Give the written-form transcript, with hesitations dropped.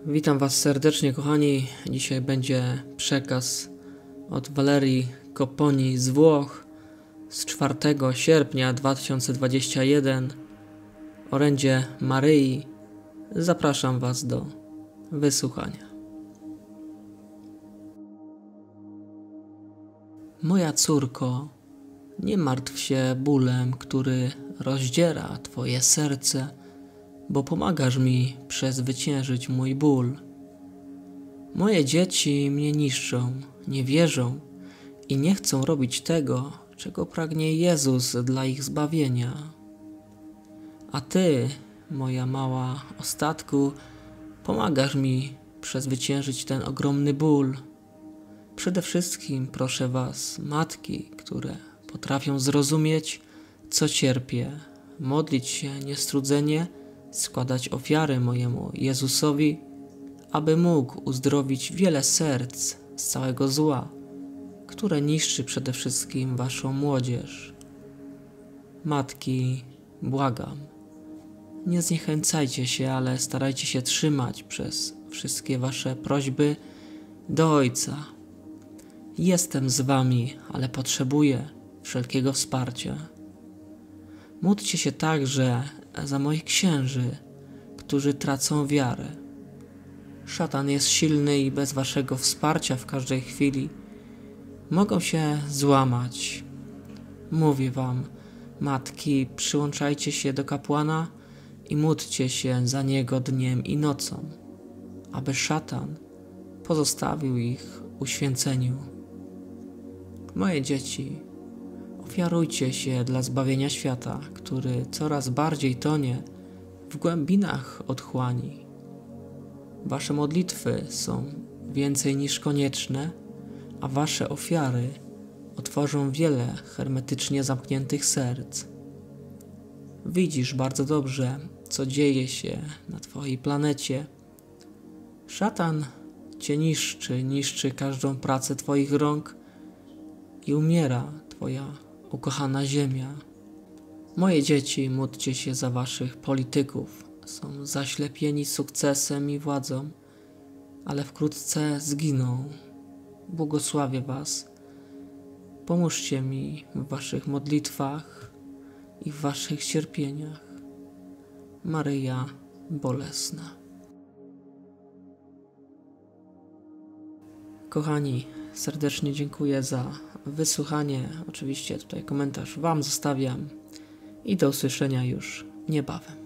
Witam Was serdecznie, kochani. Dzisiaj będzie przekaz od Valerii Coponi z Włoch z 4 sierpnia 2021, orędzie Maryi. Zapraszam Was do wysłuchania. Moja córko, nie martw się bólem, który rozdziera Twoje serce, bo pomagasz mi przezwyciężyć mój ból. Moje dzieci mnie niszczą, nie wierzą i nie chcą robić tego, czego pragnie Jezus dla ich zbawienia. A Ty, moja mała ostatku, pomagasz mi przezwyciężyć ten ogromny ból. Przede wszystkim proszę Was, matki, które potrafią zrozumieć, co cierpię, modlić się niestrudzenie, składać ofiary mojemu Jezusowi, aby mógł uzdrowić wiele serc z całego zła, które niszczy przede wszystkim Waszą młodzież. Matki, błagam, nie zniechęcajcie się, ale starajcie się trzymać przez wszystkie Wasze prośby do Ojca. Jestem z Wami, ale potrzebuję wszelkiego wsparcia. Módlcie się także za moich księży, którzy tracą wiarę. Szatan jest silny i bez Waszego wsparcia w każdej chwili mogą się złamać. Mówię Wam, matki, przyłączajcie się do kapłana i módlcie się za niego dniem i nocą, aby szatan pozostawił ich uświęceniu. Moje dzieci, ofiarujcie się dla zbawienia świata, który coraz bardziej tonie w głębinach otchłani. Wasze modlitwy są więcej niż konieczne, a Wasze ofiary otworzą wiele hermetycznie zamkniętych serc. Widzisz bardzo dobrze, co dzieje się na Twojej planecie. Szatan Cię niszczy każdą pracę Twoich rąk i umiera Twoja ukochana ziemia. Moje dzieci, módlcie się za Waszych polityków. Są zaślepieni sukcesem i władzą, ale wkrótce zginą. Błogosławię Was. Pomóżcie mi w Waszych modlitwach i w Waszych cierpieniach. Maryja Bolesna. Kochani, serdecznie dziękuję za wysłuchanie. Oczywiście tutaj komentarz Wam zostawiam i do usłyszenia już niebawem.